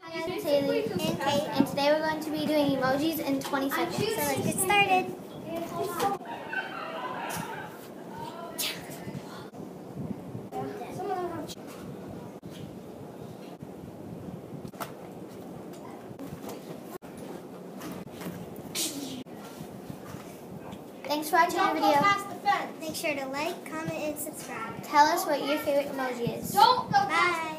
Hi guys, it's Haley and Kate, and today we're going to be doing emojis in 20 seconds. So let's get started. Thanks for watching our video. Make sure to like, comment, and subscribe. Tell us what your favorite emoji is. Bye.